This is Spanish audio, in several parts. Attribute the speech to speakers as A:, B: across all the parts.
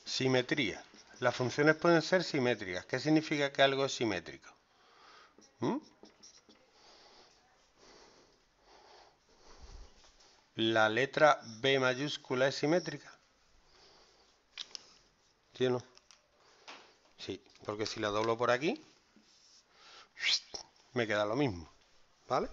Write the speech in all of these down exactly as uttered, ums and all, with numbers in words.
A: Simetría. Las funciones pueden ser simétricas. ¿Qué significa que algo es simétrico? ¿Mm? ¿La letra B mayúscula es simétrica? ¿Sí o no? Sí, porque si la doblo por aquí, me queda lo mismo, ¿vale?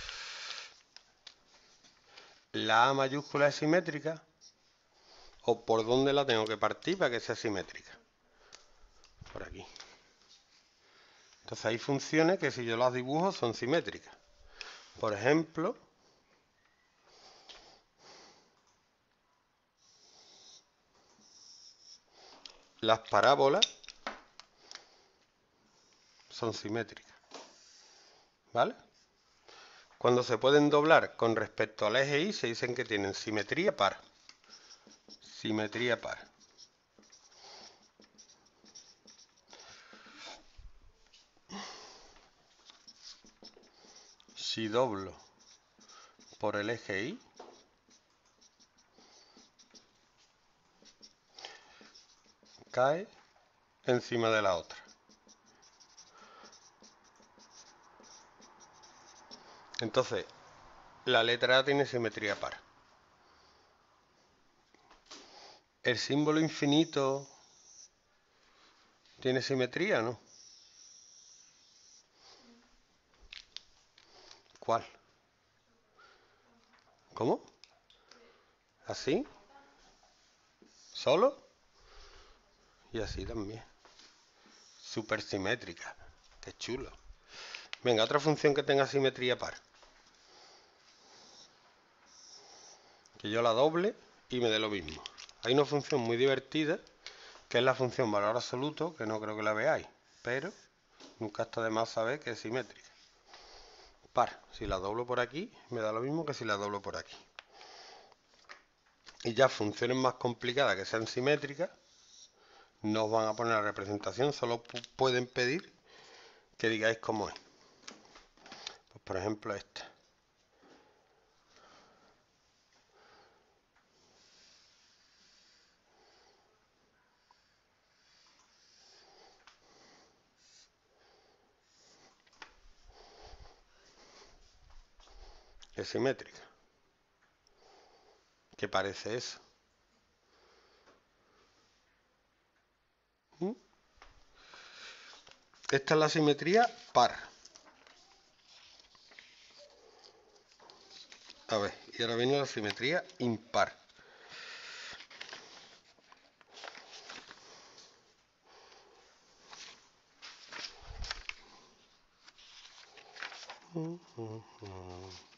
A: ¿La A mayúscula es simétrica? ¿O por dónde la tengo que partir para que sea simétrica? Por aquí. Entonces hay funciones que si yo las dibujo son simétricas. Por ejemplo, las parábolas son simétricas, ¿vale? Cuando se pueden doblar con respecto al eje Y, se dicen que tienen simetría par. Simetría par. Si doblo por el eje Y, cae encima de la otra. Entonces, la letra A tiene simetría par. ¿El símbolo infinito tiene simetría, no? ¿Cuál? ¿Cómo? ¿Así? ¿Solo? Y así también. Súper simétrica. Qué chulo. Venga, otra función que tenga simetría par. Que yo la doble y me dé lo mismo. Hay una función muy divertida, que es la función valor absoluto, que no creo que la veáis, pero nunca está de más saber que es simétrica. Par. Si la doblo por aquí, me da lo mismo que si la doblo por aquí. Y ya funciones más complicadas que sean simétricas, no os van a poner la representación, solo pueden pedir que digáis cómo es. Pues por ejemplo esta. Es simétrica. ¿Qué parece eso? ¿Mm? Esta es la simetría par. A ver, y ahora viene la simetría impar. Mm, mm, mm.